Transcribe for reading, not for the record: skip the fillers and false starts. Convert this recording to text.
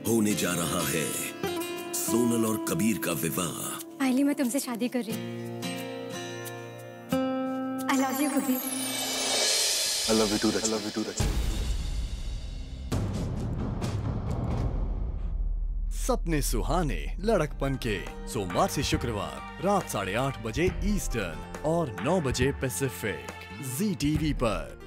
होने जा रहा है सोनल और कबीर का विवाह। आइली, मैं तुमसे शादी कर रही हूँ। I love you, Kabir. I love you too, Rachna. I love you too, Rachna. सपने सुहाने लड़कपन के, सोमवार से शुक्रवार रात 8:30 बजे ईस्टर्न और 9 बजे पैसिफिक, ZTV पर।